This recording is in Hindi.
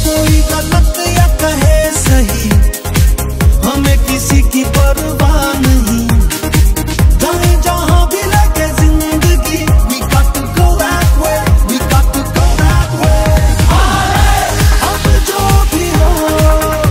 कोई गलत या कहे सही, हमें किसी की परवाह